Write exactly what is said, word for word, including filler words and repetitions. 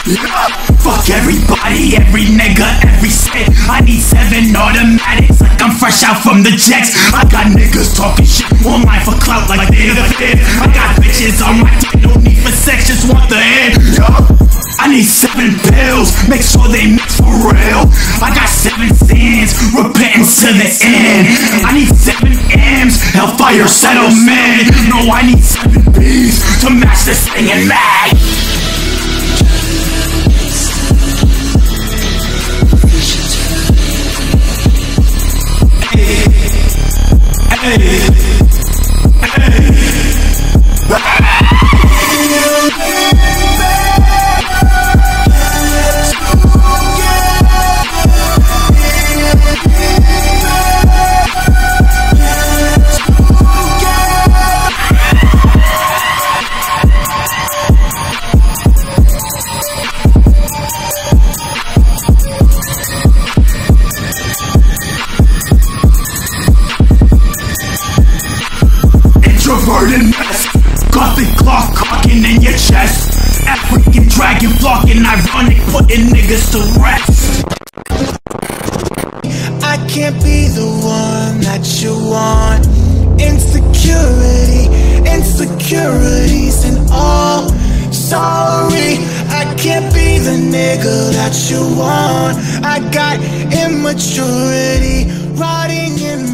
Fuck everybody, every nigga, every state. I need seven automatics like I'm fresh out from the jets. I got niggas talking shit online for clout like they the fit. I got bitches on my dick, no need for sex, just want the head. I need seven pills, make sure they mix for real. I got seven sins, repentance to the end. I need seven M's, hellfire settlement. No, I need seven B's to match this thing in mag. Hey, hey, introverted mess, gothic clock cocking in your chest, African dragon flocking, ironic putting niggas to rest. I can't be the one that you want. Insecurity, insecurities and all. Sorry, I can't be the nigga that you want. I got immaturity rotting in